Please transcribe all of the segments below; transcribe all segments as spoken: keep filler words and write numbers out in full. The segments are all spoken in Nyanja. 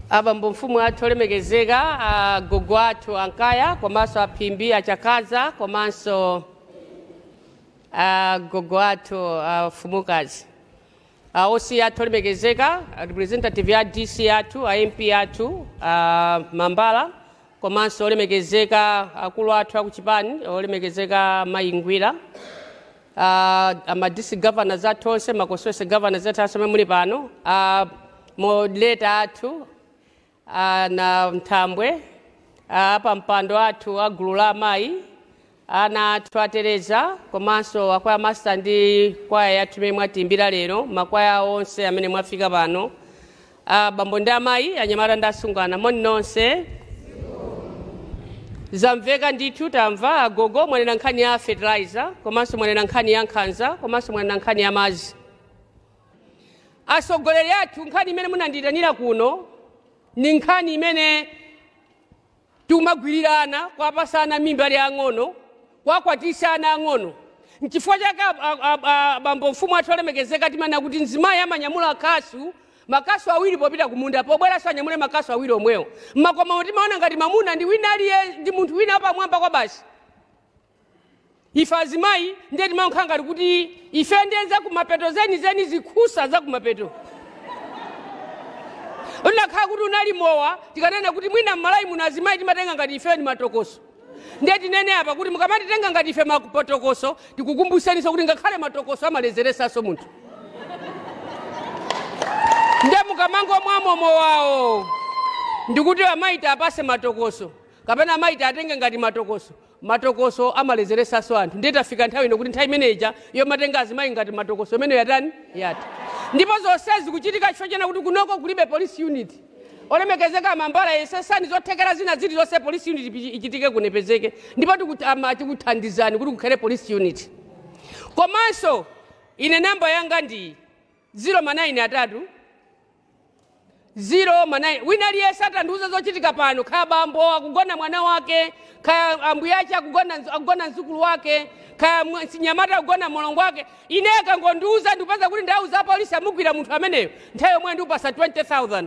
Abambo mfumu athu olemekezeka agogo athu ankaya komanso aphimbi achakaza komanso agogo athu afumukazi aosi athu olemekezeka representative ya D C athu a M P athu Mambala komanso olemekezeka akulu athu akuchipani olemekezeka Mayingwira ama D C governors athu onse makoswese governors athu asome muli pano moderator athu na Mthambwe apa mpando athu agulu la amayi ana athu atereza komanso akwaya master ndi kwaya yathu imene mwatimbira lero makwaya onse amene mwafika pano bambo ndi amayi anyamata ndi asungwana moni nonse zamveka ndithu tamva agogo mwanena nkhani ya fertilizer komanso mwanena nkhani ya nkhanza komanso mwanena nkhani ya madzi asogoleri athu nkhani imene munandiyitanira kuno ni nkhani imene tumagwirirana kwapasana mimba ali ang'ono kwakwatisana ang'ono nchifukwa chake bambo mfumu athu olemekezeka timanena kuti mzimayi amanyamula kasu makasu awiri popita kumunda pobweranso anyamule makasu awiri omwewo mmakoma timaona ngati mamuna ndi wina aliye ndi munthu wina pamwamba kwa basi ife azimayi ndiye timankha ngati kuti ife ndiyenza kumapeto zeni zeni zikhusa za kumapeto unakhala kuti unali mowa tikanena kuti mwina mmalayi muno azimayi timatenga ngati ife ni matokoso ndiye tinene apa kuti mukamatitenga ngati ife matokoso tikukumbusaniso kuti ngakhale matokoso amalezeresanso munthu ndiye mukamango mwamomo wawo ndikuti amaita apase matokoso kapena amaita atenge ngati matokoso matokoso amalezeresanso anthu ndiye tafika nthawi ino kuti nthawi imeneja yomatenga azimayi ngati matokoso imene yatani yati ndipo zonsezi kuchitika chifukwa chena kuti kunoko kulibe police unit olemekezeka Mambala yesesani zothekera zina zili zonse police unit ichitike kunepezeke ndipo tikuthandizani kuti kukhale police unit komanso ine namba yanga ndi zero manayini atatu zero manayini wina aliyese atandiuza zochitika pano kaya bambo akugona mwana wake kaya ambuye ache akugona mzukulu wake kaya nyamata akugona mlongo wake ine kangondiuza ndipeza kuti ndauza polisi amugwira munthu ameneyo nthawi yomwe ndipasa twenty thousand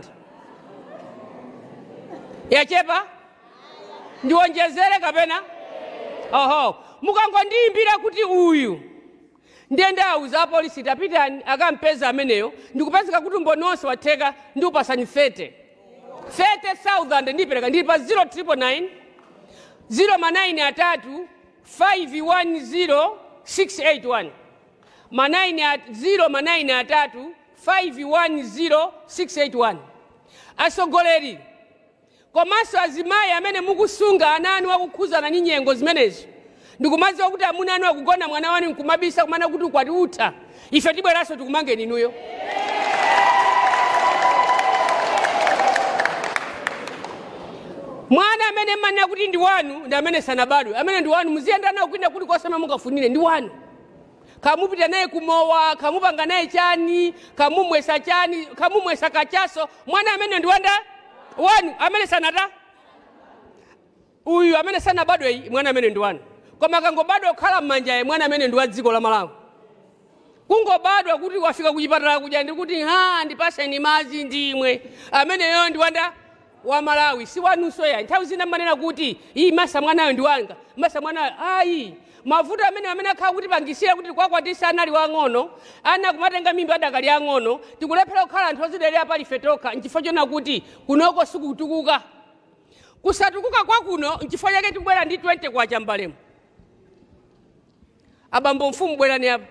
yachepa ndiwonjezere kapena oho mukangondiyimbira kuti uyu ndiye ndauza polisi tapitani akampeza ameneyo ndikupezeka kuti mbononse watheka ndikupasani thirty thousand ndipereka ndili pa zero triple nine zero manayini atatu five one zero six eight one manayini at zero manayini atatu five one zero six eight one asogoleri komanso azimayi amene mukusunga ana anu akukhuzana ndi nyengo zimenezo ndikumadziwa kuti amuna anu akugona mwana wanu nkumabisa kumana kuti ukwati utha ife tibweranso tikumangeni inuyo mwana amene manena kuti ndi wanu ndi amene sanabadwe amene ndi wanu muziyenda nawo kwina kuti kosema mungafunire ndi wanu kamupita naye kumowa kamupanga naye chani kamumwesa chani kamumwesa kachaso mwana amene ndi wanda wanu amene sanata uyu amene sanabadwe mwana amene ndi wanu koma kangobadwa kukhala mmanja mwana amene ndi wa dziko la Malawi kungobadwa kuti wafika kuchipatala kuja ndi kuti ha ndipaseni madzi ndimwe ameneyo ndi wanda wa Malawi si wanunso ya nthawi zina manena kuti iyi masa mwanayo ndi wanga masa mwanayo ayi mavuto amene amene akhala kuti pangisira kuti kwakwatisa anali wang'ono ana kumatenga mimba adakali ang'ono tikulephera kukhala anthu ozidelera pali fetoka nchifukwa chona kuti kunoko sikutukuka kusatukuka kwa kuno nchifukwa chake tikubwera ndi twenty kwa chambalemo abambo mfumu bwerani apa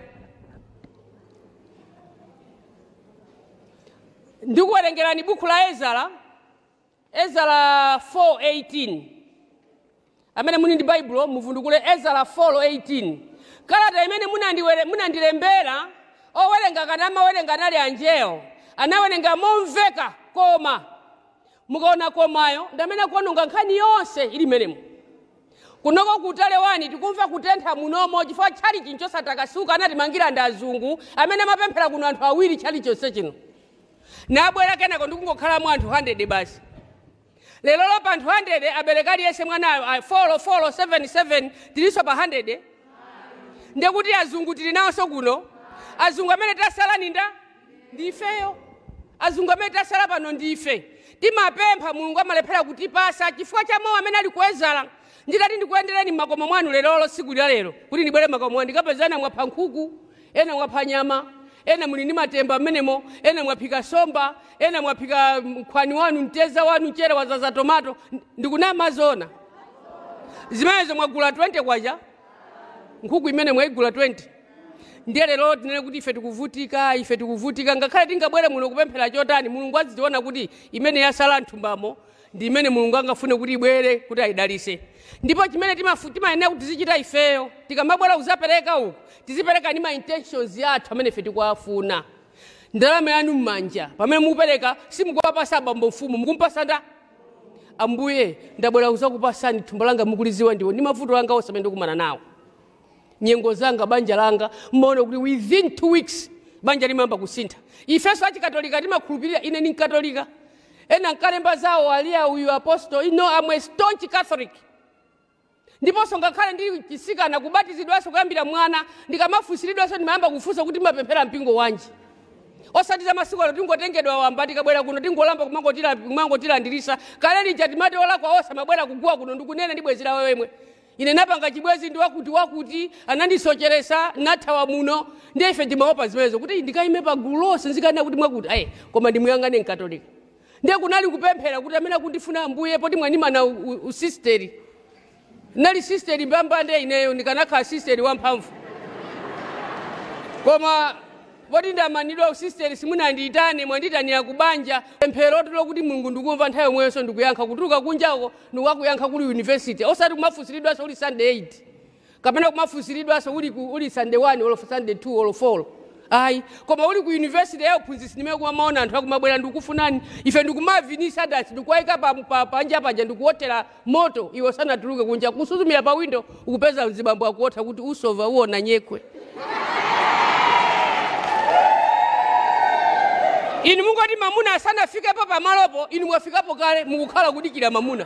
ndikuwerengerani buku la Ezara Ezara four eighteen amene muni ndi Bible muvundukule Ezara four eighteen kalata imene munandilembera owerenga kana amawerenga anali anjeo anawerenga momveka koma mukaona komayo ndamene kuononga nkhani yonse ili menemo kunoko kutale wani tikumva kutentha munomo chifukwa chali chinchosatakasuka anatimangira ndi azungu amene amapemphera kuno anthu awiri chali chonse chino nabwera kenako ndikungokhala mu anthu one hundred basi lero lopa anthu one hundred aberekali yese mwana four four seven seven tiliso pa one hundred ndekuti azungu tili nawonso kuno azungu amene tasala ninda ndifeyo azungu amene tasala pano ndife timapempha mulungu amalephera kutipasa chifukwa cha mawu amene ali kuwezala. Nditati ndikuyendereni m'makomo mwanu lero siku la lero kuti ndibwere m'makomo mwanu ndikapezana mwapha nkhuku, ena mwapha nyama, ena muli ndi matemba amenemo, ena mwaphika somba, ena mwaphika mkhwani wanu, mteza wanu, chere wazaza tomato, ndikunama zona. Zimenezo mwagula twenty kwacha, nkhuku imene mwayigula twenty. Ndiye lero tinene kuti ife tikuvutika, ife tikuvutika, ngakhale tingabwere muno kupemphera chotani, mulungu azidziona kuti imene yasala mthumbamo ndi imene mulungu angafune kuti ibwere kuti ayidalise. Ndipo chimene timayenera kuti tizichita ifeyo, tikamabwera kuzapereka uku, tizipereka ndi ma intentions yathu amene ife tikuwafuna. Ndalama yanu m'manja, pamene mukupereka simukuwapasa abambo mfumu, mukumpasa nda Ambuye ndabwera kuzakupasani thumba langa mukuliziwa ndiwo ndi mavuto anga onse amene ndikumana nawo. Nyengo zanga banja langa mmaona kuti within two weeks banja limayamba kusintha. Ifeso achikatolika timakhulupirira, ine ni mkatolika. Ena nkalemba zawo aliya uyu apostle, you know I'm a staunch Catholic. Ndiponso ngakhale ndi chisikana kubatizidwanso kuyambira mwana, ndikamafusiridwanso ndimayamba kufunsa kuti mapemphera mpingo wanji. Osatiza masiku ano tingotengedwa wamba tikabwera kuno tingolamba kumangotira kumangotilandirisa. Kale lija timati ola kwa osa mabwera kugwa kuno ndikunena ndibwezira wewemwe. Ine napanga chibwezi ndi wakuti wakuti anandisocheresa nathawa muno ndiye ife timaopa zimenezo kuti ndikaime pa gulu lonse nzikana kuti mwakuti ayi koma ndimuyangane mkatolika. Ndiye kunali kupemphera kuti amene akundifuna Ambuye poti mwanimana usisteri. Nali sisteri mbambande ineyo ndikanakhala sisteri wamphamvu. Koma poti ndamanidwa usisteri simunandiyitane mwanditanira kubanja pemphero tolo kuti mulungu ndikumva nthawi yomweyo ndikuyankha kutuluka kunjako ndikuyankha kuli university osati kumafusiridwanso uli Sunday eight kapena kumafusiridwanso uli uli Sunday one or Sunday two or four. Ayi koma uli ku university yayo phunzitsi nimene kumaona anthu akumabwera ndikufunani ife ndikumavinisa dati ndikuwayika pa panja panja ndikuotera moto iwo sanatuluke kunja kusuzumira pa window ukupeza mzibambo akuotha kuti usova uona nyekwe. Inu mungoti mamuna asana fikepo pa malopo, inu mwafikapo kale mukukhala kudikira mamuna.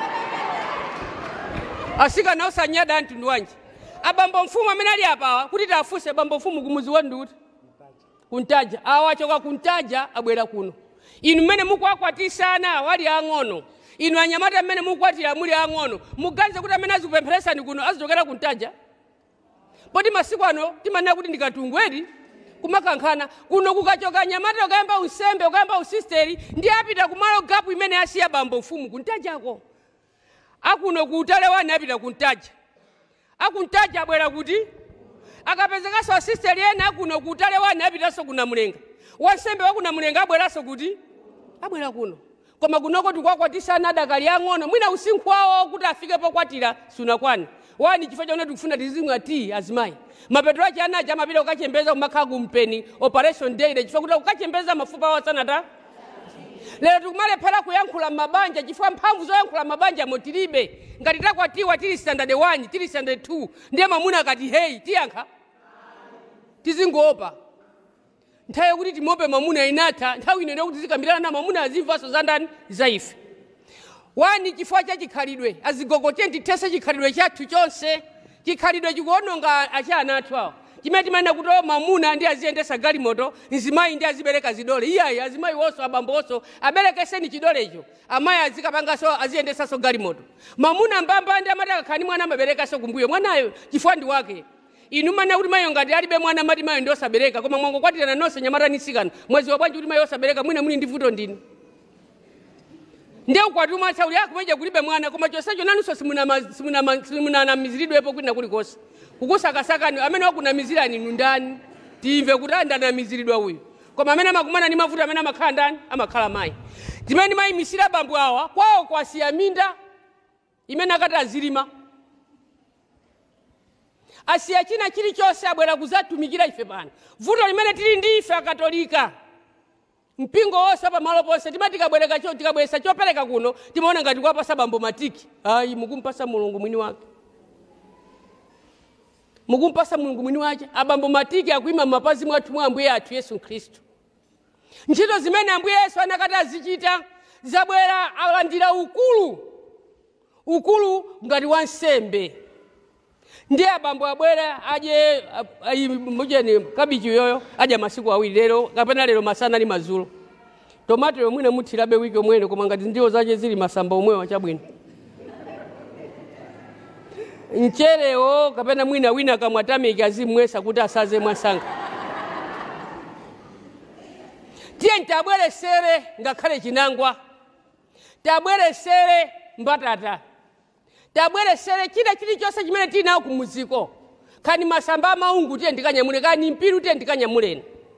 Asika na osanyada ntundu wanji. Abambo mfumu amene ali apawa kuti tafuse bambo mfumu kumuzi wandu kuti kuntaja. Awachoka kuntaja abwera kuno. Inu mmene mukwakwatisa wali ang'ono. Inu anyamata mmene mukwatira muli ang'ono. Muganze kuti amene azikupempheresa ni kuno azichokera kuntaja. Poti masiku ano timanena kuti ndikatungwedi kumakankhana kuno kukachoka nyamata ukayamba usembe ukayamba usisteri ndi apita kumalo gapu imene asiya bambo mfumu kuntajako. Akuno kutale wani apita kuntaja. Akuntaja abwera kuti akapezekaso asisteri ena akuno kutale wani apitaso kuna mulenga. Wansembe wakuna mulenga abweraso kuti abwera kuno. Koma kunoko tikwakwatisa adakali ang'ono mwina usinkhu wawo kuti afike pokwatira sunakwani. Wani chifukwa chona tikufuna tizimwa tii azimayi. Mapetro achi anaja amapita ukachembeza kumakhala kumpeni operation day chifukwa kuti ukachembeza mafupa awo sanata. Lero tikumalephera kuyankhula mabanja chifukwa mphamvu zoyankhula mabanja motilibe. Ngati takwatiwa tili standard one, tili standard two, ndiye mamuna akati hey tiyankha. Tizingopa. Nthawi kuti timope mamuna inatha, nthawi ino ndiyo kuti zikambirana na mamuna azimvaso zandani zaife. Wani chifukwa cha chikhalidwe azigogote nditese chikhalidwe chathu chonse. Chikhalidwe chikuononga achana athu awo. Chimene timanena kuti mamuna ndi aziyendesa galimoto, nzimayi ndi azibereka zidole. Iyayi azimayi wonso abambo wonso aberekeseni chidole icho. Amayi azikapangaso aziyendesaso galimoto. Mamuna mbamba ndi amati akakhani mwana amaberekaso kumbuyo. Mwanayo chifukwa ndi wake. Inu manena kuti mayo ngati alibe mwana mati mayo ndi osabereka koma mwangokwatirana nonse nyamata nisikana. Mwezi wa bwanji kuti mayo osabereka mwina muli ndi vuto ndini. Ndiye ukwatuma chauli yako mweja kulibe mwana koma chosecho nanuso simuna simuna simuna na miziridwepo kwina kulikose. Kukusakasaka amene wakuna mizira ni ndani. Timve kuti andana miziridwa uyu. Koma amene amakumana ni mavuto amene amakhala ndani amakhala mayi. Timene mayi misira bambu awa kwao kwasiya minda imene akati azilima. Asiya china chilichonse abwera kuzatumikira ife pano. Vuto limene tili ndi ife akatolika. Mpingo wose pa malo ponse timati kabwereka cho tikabwesa chopereka kuno timaona ngati kwapasa bambo matiki. Ayi mukumpasa mulungu mwini wake. Mukumpasa mulungu mwini wake abambo matiki akuima mapazi mwathu mwa Ambuye athu Yesu Kristo. Ntchito zimene Ambuye Yesu anakati azichita zabwera alandira ukulu. Ukulu ngati wansembe. Ndiye abambo abwera aje mujeni kabichi yoyo aje masiku awiri lero kapena lero masana ni mazulu. tomato yomwina muthirabe wiki omwene koma ngati ndiwo zache zili masamba omwewo achabwino. Mcherewo kapena mwina wina kamwatamiki azimwesa kuti asaze mwasanga. Tiye ntabweresere ngakhale chinangwa. Tabweresere mbatata. Tabweresere china chilichonse chimene tinawo kumuziko. Kani masamba amaungu tiye ndikanyamule, kani mpiru tiye ndikanyamuleni.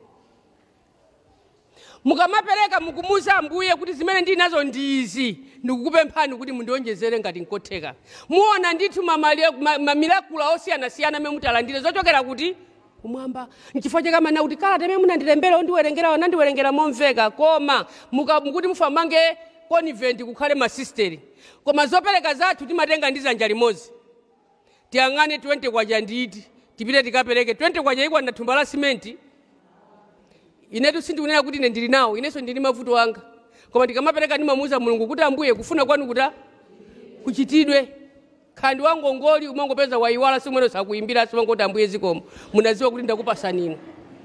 Mukamapereka mukumuza Ambuye kuti zimene ndinazo ndizi ndikukupemphani kuti mundionjezere ngati nkotheka. Muona ndithu mamirakula osiyana-siyana amene mutalandire zochokera kuti kumwamba. N'chifukwa chake amana kuti kala temene munandilembera ondiwerengera onandiwerengera momveka koma mukuti mufamange convent kukhale masisteri. Koma zopereka zathu timatenga ndi dzanja limodzi. Tiyang'ane twenty kwacha nditi tipite tikapereke twenty kwacha ikwa na thumba la simenti. Inetu sindikunena kuti ine ndili nawo, inenso ndili mavuto anga. Koma ndikamapereka ndimamuuza Mulungu kuti Ambuye kufuna kwanu kuta kuchitidwe. Khandi wangongoli umangopeza waiwala simweno sakuimbira simangoti Ambuye zikomo. Munaziwa kuti ndakupasa nini.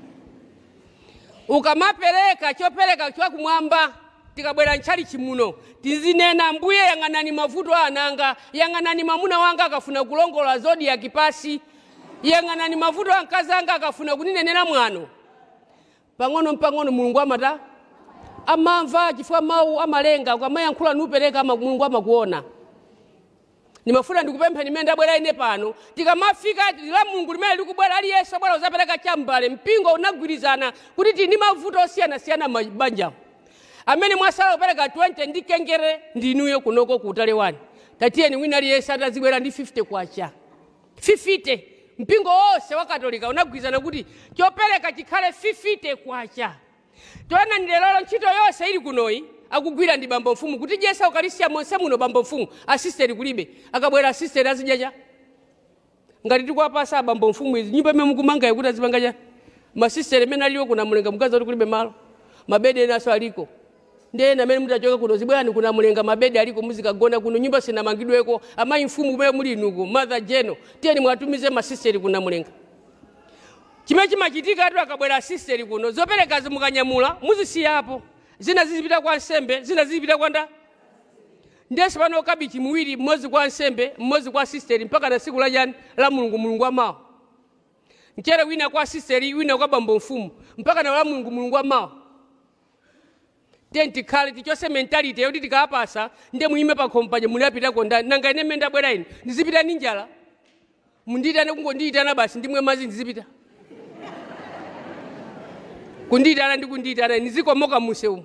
Ukamapereka chopereka chwa kumwamba tikabwera nchali chimuno. Tizinena Ambuye yang'anani mavuto ananga, yang'anani mamuna wanga akafuna kulongola zodi ya kipasi, yang'anani mavuto ankazi anga akafuna kuninenera mwano. Pangono mpangono Mulungu amata amamva chifukwa mawu amalenga ukamayankhula nupereka ama Mulungu amakuona. Nimafuna ndikupempha nimene ndabwera ine pano tikamafika la Mulungu limene likubwera ali Yesu abwera uzapereka chambale mpingo unagwirizana kuti tini mavuto osiyana-siyana mabanja. Amene mwasala kupereka twenty ndikengere ndinuyo kunoko kutale wani. Tatiyeni wina ali Yesu atazibwera ndi fifty kwacha. fifty mpingo wose wa Katolika unagwirizana kuti chopereka chikhale fifty kwacha. Toana ndilelo ntchito yonse ili kunoyi akugwira ndi bambo mfumu kuti Yesu ukalisia monse muno bambo mfumu assistant kulibe akabwera assistant azijaja. Ngati tikwapasa bambo mfumu izi nyumba imene mukumanga yakuti azipangaja. Ma sister amene aliwo kuna mulenga mukaza kuti kulibe malo. Mabede naso aliko. Ndena amene mutachoka kuno zibwani kuna mulenga mabede aliko muzikagona kuno nyumba sinamangidweko amayi mfumu kumene muli nuko mother Jeno tiyeni mwatumize ma sister kuna mulenga. Chimene chimachitika atu akabwera sister kuno zopereka zimukanyamula muzisiyapo. Zina zizipita kwa nsembe, zina zizipita kwa nda. Ndesi pano kabichi muwiri mmozi kwa nsembe, mmozi kwa sister mpaka na siku la jani la Mulungu Mulungu amao. Mchere wina kwa sister, wina kwa bambo mfumu mpaka na la Mulungu Mulungu amao. Tenti kale tichose mentality yoti tikapasa nde muime pa kompaje mulapita konda nanga ine menda bwera ine ndizipita ninjala. Mundita ne kungo ndita basi ndimwe mazi ndizipita. Kundita ana ndikundita ana niziko moka museu.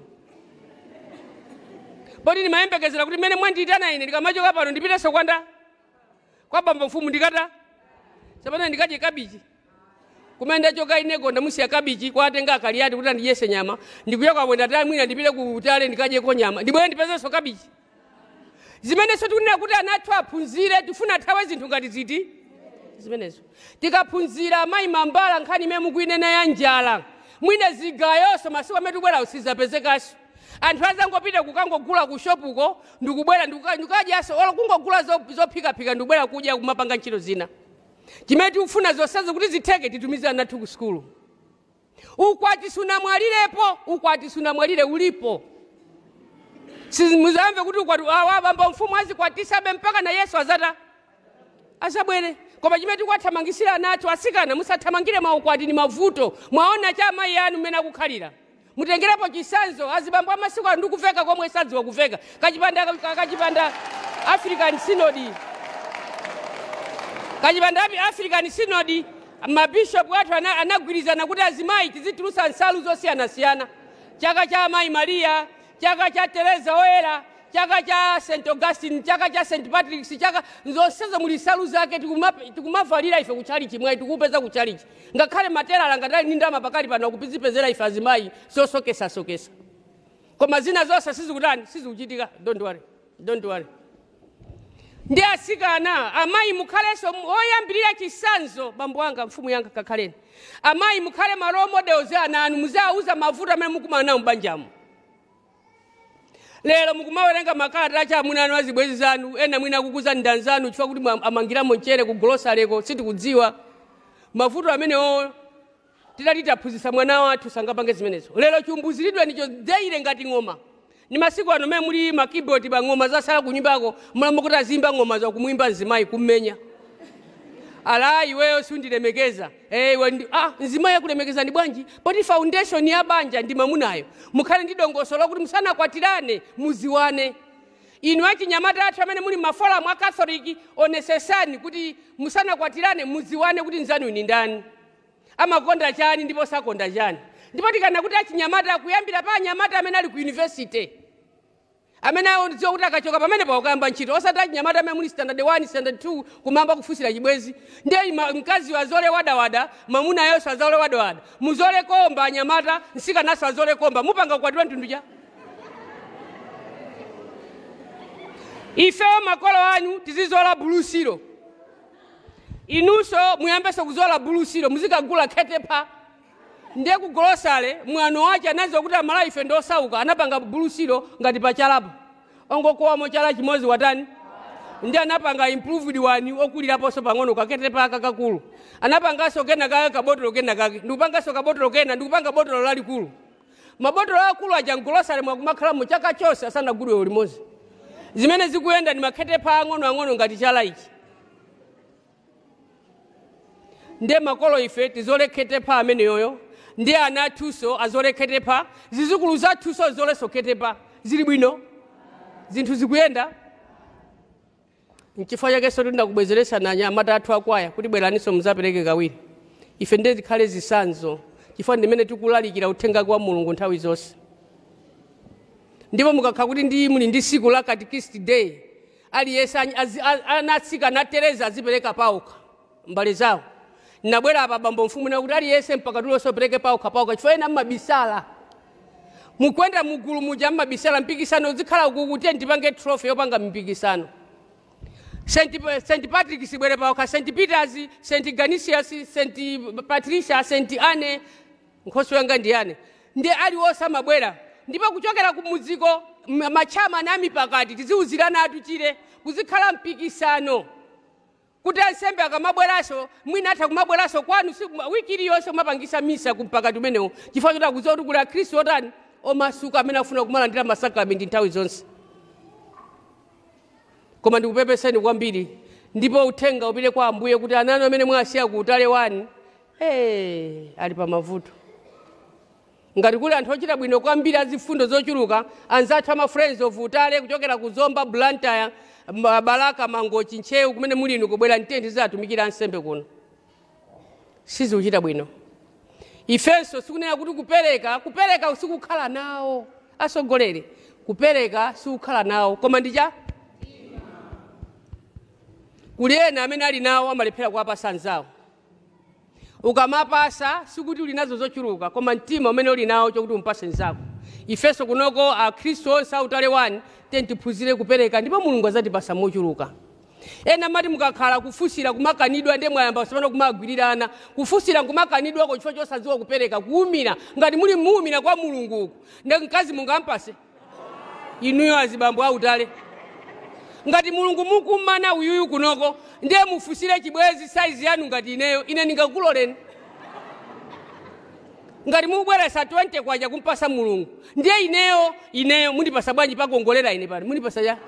Bodi ni maembekezera kuti mene mwandita na ine ndikamachoka pano ndipita sokwanda. Kwa bambo mfumu ndikata. Sabana ndikaje kabichi. Kumenda choka ineko ndamusiya kabichi kwa atenga akaliati kuti ndiyese nyama. Ndikuyoka kwenda tani mwina ndipite ku utale ndikaje ko nyama. Ndibwe ndipeze so kabichi. Zimene so tikunena kuti anathu aphunzire tifuna thawe zinthu ngati ziti. Zimenezo. Tikaphunzira amayi mambala nkhani meme kuinena ya njala. Mwine zigayoso masiku amene tubwera usizapezekaso. Anthu azangopita kukangogula ku shopuko ndikubwera ndikukajaso olo kungogula zophika-phika ndikubwera kudya kumapanga ntchito zina. Chimene tikufuna zonsezo kuti zitheke titumize anathu ku skulu. Ukwati sunamwalirepo, ukwati sunamwalire ulipo. Muzamve kuti ukwati awa bambo mfumu azikwatisabe mpaka na Yesu azata asabwere. Koma chimene tikwathamangisira anathu asikana musathamangire maukwati ni mavuto. Mwaona cha amayi yanu mmene akukhalira. Mutengerepo chisanzo azibambo amasiku anu ndikuveka komwe sadziwa kuveka. Kachipanda kachipanda African Synod. Kachipanda African Synod mabishop watu anagwirizana kuti azimayi tizitulusa nsalu zosiyana-siyana. Chaka cha amayi Maria, chaka cha Teresa Oyera, chaka cha Saint Augustine, chaka cha Saint Patrick, chaka nzonsezo muli nsalu zake tikumavalira ife kuchali chimwe tikupeza kuchali chi. Ngakhale matera langatali nindama pakali pano kupizipezera ife azimayi sosokesa sokesa. Koma zina zonse sizikutani sizikuchitika. Don't worry. Don't worry. Ndi asikana amayi mukhaleso oyambirira chisanzo bambo wanga mfumu yanga kakhaleni. Amayi mukhale ma role models ananu muzauza mavuto amene mukumana nawo mbanjamu. Lero mukumawerenga makalata acha munano azibwezi zanu ena mwina kukuza ndanzanu chifukwa kuti amangira mchere ku grocery ko sitikudziwa mavuto amene o tidati taphunzitsa mwana wathu sangapange zimenezo. Lero chiumbuziridwe ndicho deire ngati ng'oma. Ni masiku ano me muli ma keyboard ba ng'oma zasala kunyumbako mulamu kuti azimba ng'oma za kumwimba nzimayi kummenya. Ala iweyo sundilemekeza. Eh we ah nzimayi kulemekeza ndi bwanji? Poti foundation ya banja ndi mamunayo. Mukhale ndi dongosolo kuti musana kwatirane muziwane. Inu achinyamata athu amene muli mafola mwa Catholic onesesani kuti musana kwatirane muziwane kuti nzanu ni ndani. Amakonda chani ndipo sakonda chani. Ndipo tikana kuti achinyamata kuyambira pa anyamata amene ali ku university. Amene aondizo kuti akachoka pamene pa ukayamba ntchito osati achinyamata amene muli standard one standard two kumamba kufusira chibwezi. Ndiye mkazi wa zole wada wada mamuna yonse azole wada wada. Muzole komba anyamata nsika naso azole komba mupanga kwatira mtundu cha. Ifeyo makolo anu tizizola bulusiro. Inuso muyambeso kuzola bulusiro muzikagula ketepa. Ndiye ku grocery mwano wacha anazo kuti amala ife ndo sauka anapanga bulusiro ngati pachalapo. Ongo kwa mochala chimozi watani. Ndiye anapanga improved one okulirapo so pang'ono ka ketepa kakakulu. Anapangaso kena kaka kabotolo kena kake. Ndikupangaso kabotolo kena ndikupanga botolo lalikulu. Mabotolo akulu aja grocery mwakumakhala mu chaka chose asana gudwe ulimozi. Zimene zikuyenda ni maketepa ang'ono ang'ono ngati chala ichi. Ndiye makolo ife tizole ketepa amene yoyo. Ndiye anatuso azole ketepa. Zizukulu za tuso zole so ketepa. Zili bwino. Zinthu zikuyenda. Nchifukwa chake so ndakubwezeresa na anyamata athu akwaya kuti bweraniso muzapereke kawiri. Ife ndiye zikhale zisanzo. Chifukwa ndimene tikulalikira uthenga kwa Mulungu nthawi zonse. Ndipo mukakha kuti ndi muli ndi siku la Catechist Day aliyesa anatsika na Teresa azipereka pauka mbale zawo. Nabwera apa bambo mfumu na kuti aliyese mpaka tuloso pereke pauka pauka chifukwa ena mmabisala. Mukwenda mugulu muja mmabisala mpikisano zikhala kukuti ndipange trophy yopanga mpikisano. Saint Patrick sibwere pauka, Saint Peters, Saint Ganisius, Saint Patricia, Saint Anne nkhosi wanga ndiyane. Ndiye aliwosa mabwera. Ndipo kuchokera ku muziko machama na mipakati tiziuzirana atu chire kuzikhala mpikisano. Kuti ansembe akamabweraso mwina atha kumabweraso kwanu wiki iliyonse mapangisa misa kumpakati umenewo. Chifukwa choti akudziwa kuti kuli Akhristu otani omasuka amene afuna kumalandira masakramenti nthawi zonse. Koma ndikupepeseni kwambiri ndipo uthenga upite kwa Ambuye kuti ananu amene mwasiya ku utale wani eh ali pa mavuto. Ngati kuli anthu ochita bwino kwambiri azifundo zochuluka anzathu ama friends of utale kuchokera ku Zomba Blantyre Baraka Mangochi Nchewu kumene muli inu kubwera ntenti zatumikira ansembe kuno. Sizi uchita bwino. Ifenso sikunena kuti kupereka kupereka usikukhala nawo asogolere kupereka sikukhala nawo koma ndija kuli ena amene ali nawo amalephera kuwapasa anzawo. Ukamapasa sikuti uli nazo zochuluka koma mtima umene uli nawo chokuti umpase nzako. Ifeso kunoko Akhristu onse utale wani tiphunzire kupereka ndipo Mulungu azatipasa mochuluka. Ena mati mukakhala kufusira kumakanidwa ndiye mwayamba sapano kumagwirirana kufusira kumakanidwa ko chifukwa chosadziwa kupereka kuumira ngati muli muumira kwa Mulungu uku ndi mkazi mungampase inuyo azibambo autale. Ngati Mulungu mukumana uyuyu kunoko ndiye mufusire chibwezi size yanu ngati ineyo ine ningakuloleni. Ngati mubweresa twenty kwaja kumpasa Mulungu ndiye ineyo ineyo mundipasa bwanji pakongolera ine pano mundipasa ya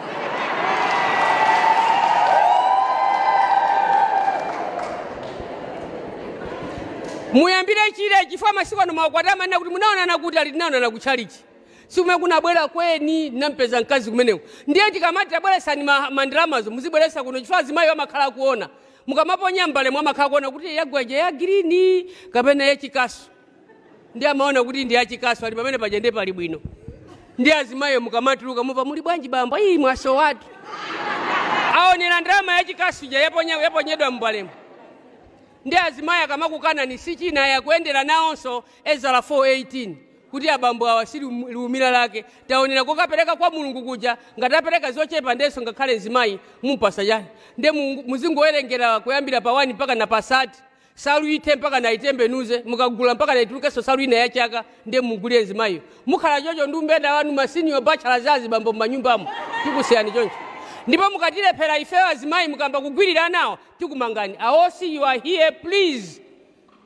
muyambire chire chifukwa masiku ano makwatama na kuti munaonana kuti ali tinaonana kuchalichi. Sikume kunabwera kweni nampeza mkazi kumeneko. Ndiye tikamati tabweresani mandalamazo muzibweresa kuno chifukwa zimayi amakhala kuona. Mukamaponya mbale mwa makhala kuona kuti yagwaje ya green kapena ya chikasu. Ndiye amaona kuti ndi ya chikasu ali pamene paja ndiye pali bwino. Ndiye azimayi mukamatuluka muva muli bwanji bamba ii mwaso watu. Aonera ndalama ya chikasu ja yaponya yaponyedwa mbalemo. Ndiye azimayi akamakukana ni sichina ya kuendera naonso Ezra four eighteen. Kuti abambo awasiri lumira lake taonera kokapereka kwa Mulungu kuja ngatapereka zochepa ndeso ngakhale nzimayi mumpasa yani nde muzingowerengera kuyambira pa one mpaka na pasati salu ite mpaka na itembe nuze mukagula mpaka na itulukeso salu ina ya chaka nde mugule nzimayi mukhala chocho ndumbenda wanu masenior bachelors azibambo manyumbamo tikusiyani choncho ndipo mukatilephera ifeyo azimayi mukamba kugwirira nawo tikumangani awosi you are here please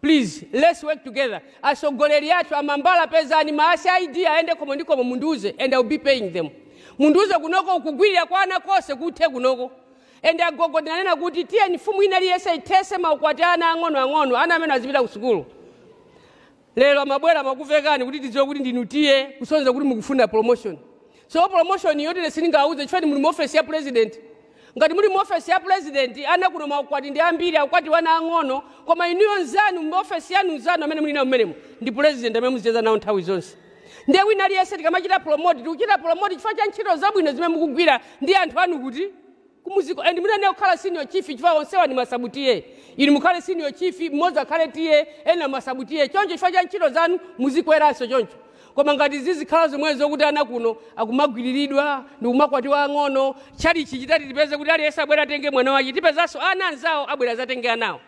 Please, let's work together. Asogoleri athu amambala pezani maasi idea aende komo ndiko munduze and I'll be paying them. Munduze kunoko ukugwirira kwana kose kuthe kunoko. And agogo nanena kuti tiye nifumu inali yese itese maukwati ana ang'ono ang'ono ana amene azipita ku sukulu. Lero mabwera makuvekani kuti tidziwe kuti ndinutiye kusonza kuti mukufunda promotion. So promotion yote lesinga auze chifani muli mu office ya president. Ngati muli mu office ya president ana kuno maukwati ndi ambiri akwati wana ang'ono koma inuyo nzanu mu office yanu nzanu amene muli nawo mmenemu ndi president amene muzicheza nawo nthawi zonse. Ndiye wina aliyese tikamachita promote tikuchita promote chifukwa cha ntchito zabwino zimene mukugwira ndi anthu anu kuti kumuziko and munene kukhala senior chief chifukwa onsewa ni masabutiye. Inu mukhale senior chief mmoza khale tiye ena masabutiye choncho chifukwa cha ntchito zanu muzikweranso choncho. Koma ngati zizikhala zomwe zokuti ana kuno akumagwiriridwa ndi kumakwatiwa ang'ono chali chichitati tipeze kuti aliyese abwera atenge mwana wake tipezanso ana anzawo abwera zatenge anawo.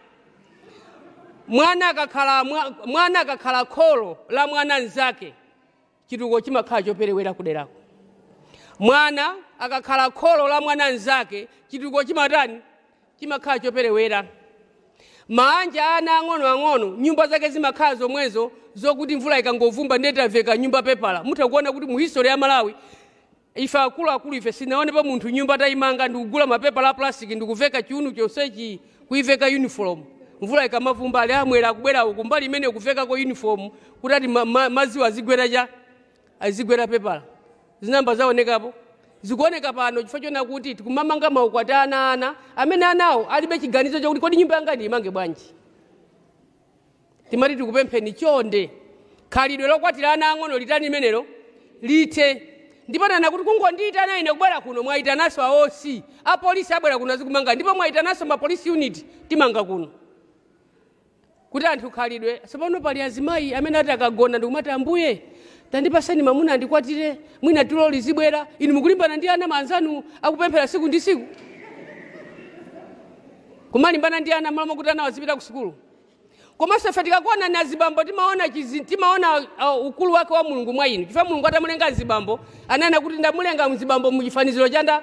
Mwana akakhala mwana akakhala kholo la mwana nzake chituko chimakhala choperewera kuderako. Mwana akakhala kholo la mwana nzake chituko chimatani chimakhala choperewera. Maanja ana ang'ono ang'ono nyumba zake zimakhala zomwezo zokuti mvula ikangovumba ndetaveka nyumba pepala. Mutakuona kuti mu history ya Malawi ife akulu akulu ife sinaonepo munthu nyumba tayimanga ndikugula mapepa la plastic ndikuveka chiunu chonsechi kuiveka uniform. Mvula ikamavumba ali amwera kubwera kumbali imene kuveka ko uniform kuti ati ma, ma, maziwa azigwera cha azigwera pepala. Zinamba zaonekapo zikuoneka pano chifukwa chona kuti tikumamanga maukwati ana ana amene anawo alibe chiganizo chakuti kodi nyumba yanga ndiyimange bwanji. Timati tikupempheni chonde khalidwe lokwatira ana ang'ono litani menelo lite ndipo nana kuti kungondiyitana ine kubwera kuno mwayitanaso aosi apolisi abwera kuno azikumanga ndipo mwayitanaso ma police unit timanga kuno kuti anthu khalidwe. Sapano pali azimayi amene ati akagona ndikumati ambuye tandipaseni mamuna ndikwatire mwina tulo lizibwera inu mukulimbana ndi ana manzanu akupemphera siku ndi siku kumalimbana ndi ana malomo kuti ana wazipita ku sukulu. Koma sefe tikakuona na zibambo timaona chizi timaona uh, ukulu wake wa Mulungu mwa inu. Chifukwa Mulungu atamulenga zibambo anana kuti ndamulenga mzibambo muchifaniziro chanda.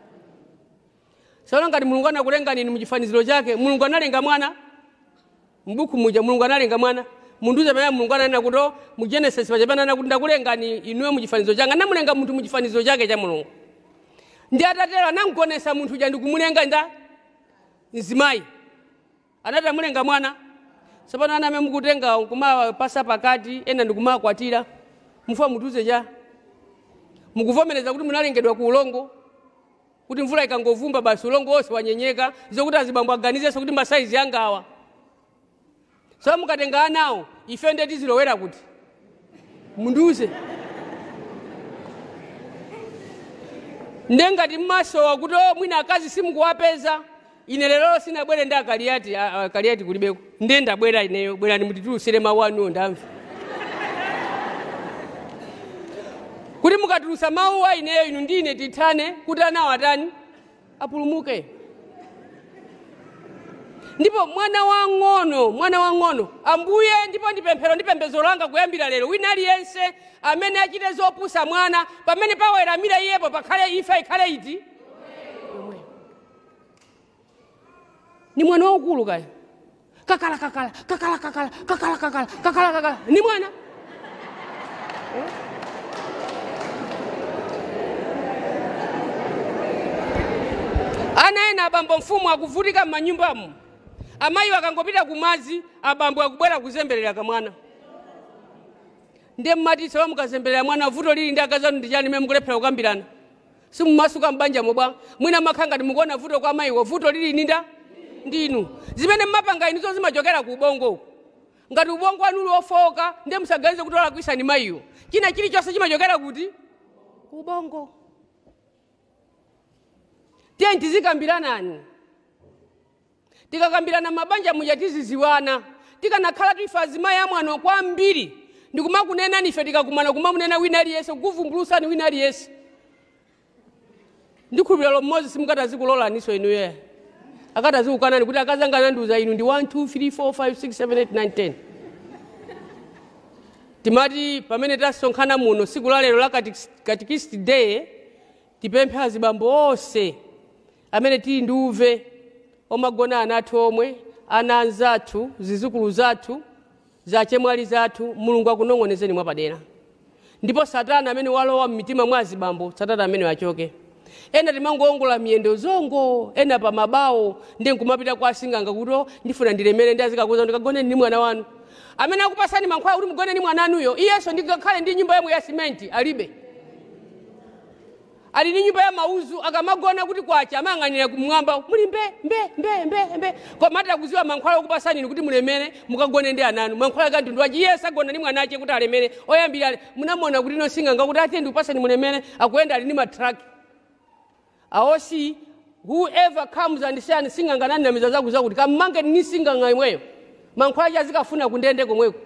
Saona ngati Mulungu anakulenga nini muchifaniziro chake Mulungu analenga mwana mbuku muja Mulungu analenga mwana. Munduze pamene Mulungu ananena kuti mu Genesis pachapana ana kuti ndakulenga ni inuwe muchifaniziro changa anamulenga munthu muchifaniziro chake cha Mulungu. Ndi atatero anamgonesa munthu ja ndikumulenga nda nzimayi. Anata mulenga mwana. Sapana ana amene mukutenga kuma pasa pakati ena ndikumakwatira mufa mutuze cha mukuvomereza kuti munalengedwa ku ulongo kuti mvula ikangovumba basi ulongo wose wanyenyeka zokuti azibambo aganizenso kuti masaizi angawa. So mukatenga anawo ife ndeti zilowera kuti munduze ndengati mmasowa kuti mwina akazi simukuwapeza ine lero sinabwere ndi akaliati akaliati kulibeko ndenda bwera ineyo bwera nimutitulusire mawu anu ndamve kuti mukatulusa mawu a ineyo inu ndine tithane kuti anawo atani apulumuke. Ndipo mwana wang'ono mwana wang'ono ambuye ndipo ndipemphero ndipembezo langa kuyambira lero wina aliyense amene achite zopusa mwana pamene paweramira iyepo pakhale ifa ikhale iti ni mwana waukulu kaya kakala kakala kakala kakala kakala kakala kakala kakala ni mwana ana ena abambo mfumu akuvutika m'manyumbamu amayi akangopita kumazi abambo akubwera kuzemberera kamwana. Ndiye mmati sawa mukazemberera mwana vuto lili ndi akazanu ndi chani mmene mukulephera kukambirana simumasuka mbanja mobwa mwina makhanga ndimukuona vuto kwa mayiwo vuto lili ninda ndinu zimene mmapanga inizo zimachokera ku ubongo ngati ubongo wanu wofoka ndiye musaganize kutola kuisa ni mayiwo china chilichonse chimachokera kuti ku ubongo. Tiye ntizikambirana tikakambirana mabanja mujatiziziwana tikanakhala tuifa azimayi amwano kwambiri ndikumakunena nife tikakumana kumamunena wina aliyese kuvumbulutsani wina aliyese ndikhulupirira mmodzi simukatazikulolani niso inuyo akatazikukanani kuti akazanga nanduza inu ndi one two three four five six seven eight nine ten. Timati pamene tasonkhana muno siku la lero la Catechist Day tipemphe azibambo onse amene tili ndi uve omagona anathu omwe ana anzathu zizukulu zathu zachemwali zathu mulungu akunong'onezeni mwapadera ndipo satana amene walowa mmitima mwa azibambo satana amene wachoke ena timangoongola miyendo zongo ena pa mabawo ndi nkumapita kwa asinganga kuti ndifuna ndilemere ndi azikakuza ndikagone ndi mwana wanu amene akupasani mankhwala kuti mugone ndi mwana anuyo iyenso ndikakhale ndi nyumba yemwe ya simenti alibe ali ndi nyumba ya mauzu akamagona kuti kwacha amang'anira kumwamba muli mbe mbe mbe mbe mbe koma atakuziwa mankhwala okupasani kuti mulemere mukagone ndi ananu mankhwala kantundu wachi iyenso agona ndi mwana ache kuti alemere oyambira munamona kuti nosinganga kuti ati ndikupasani mulemere akuyenda ali ndi matraki aosi whoever comes and says singanga nani namiza zaku zakuti kamange ni singanga imweyo mankhwala chazikafuna kundende komweko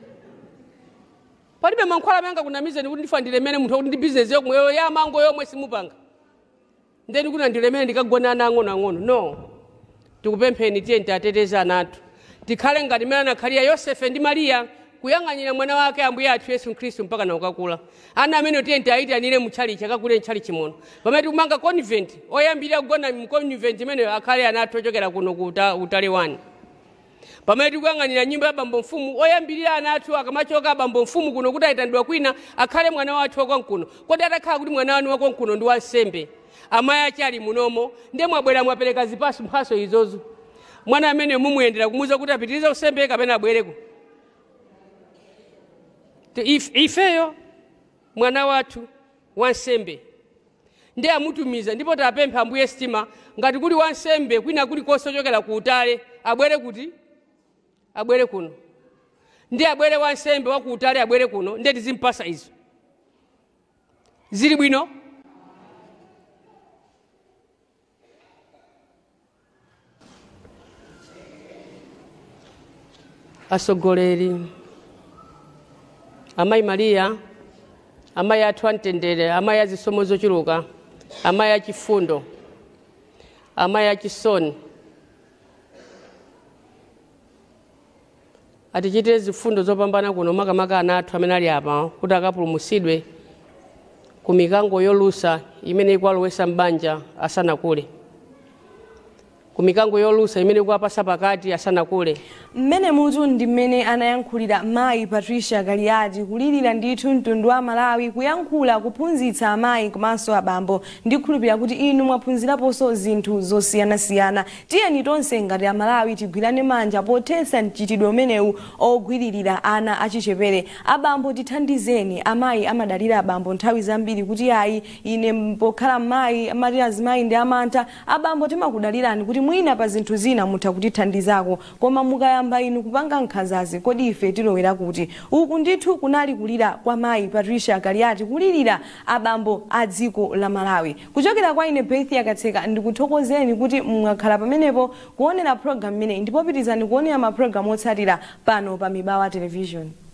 palibe mankhwala menga kunamiza ndi kuti ndifa ndilemere munthu kuti ndi business yako mweyo ya mango yomwe simupanga ndeni kuti ndilemere ndikagona nang'ono ang'ono no tikupempheni tiye ntateteza anatu tikhale ngati mena nakhalia Yosefe ndi Maria kuyang'anira mwana wake ambuye athu Yesu Khristu mpaka na ukakula ana amene tiye ntayitanire mutchali chakakule ntchali chimono pamene tikumanga convent oyambira kugona mu convent imene akhale anatu ochokera kuno ku utale wani pamene tikuyang'anira nyumba ya bambo mfumu oyambirira anatu akamachoka bambo mfumu kuno kuti ayitanidwa kwina akhale mwana wathu wakonkuno kodi atakhala kuti mwana wanu wakonkuno ndi wansembe amayi ache ali munomo ndiye mwabwera mwapereka zipaso mphaso izozo mwana amene mumuyendera kumuza kuti apitirize usembe kapena abwereko If, ifeyo mwana wathu wansembe ndiye amutumiza ndipo tapempha ambuye sitima ngati kuli wansembe kwina kuli konse ochokera ku utale abwere kuti abwere kuno ndiye abwere wansembe wa ku utale abwere kuno ndiye tizimpasa izo zili bwino asogoleri amayi Maria amayi athu amtendere amayi azisomo zochuluka amayi achifundo amayi achisoni atichitire zifundo zopambana kuno makamaka anathu amene ali apa kuti akapulumutsidwe ku mikango yolusa imene ikwalowesa mbanja asanakule ku mikango yolusa imene ikuwapasa pakati asanakule mmene mutu ndi mmene anayankhulira mayi Patricia Galiati kulirira ndithu mtundu wa Malawi kuyankhula kuphunzitsa amayi komanso abambo ndi kukhulupirira kuti inu mwaphunziraponso zinthu zosiyanasiyana tiyeni tonse ngati a Malawi tigwirane manja pothetsa mchitidwe umenewu ogwiririra ana achichepere abambo tithandizeni amayi amadalira abambo nthawi zambiri kuti ayi ine pokhala mayi amati azimayi ndi amantha abambo timakudalirani kuti mwina pa zinthu zina mutha kutithandizako koma mukayamba inu kupanga nkhanzazi kodi ife tilowera kuti uku ndithu kunali kulira kwa mayi Patricia Galiati kulirira abambo a dziko la Malawi kuchokera kwa ine Beth Yakatseka ndikuthokozeni kuti mwakhala pamenepo kuonera program imene ndipo pitizani kuonera ma program otsatira pano pa Mibawa Television.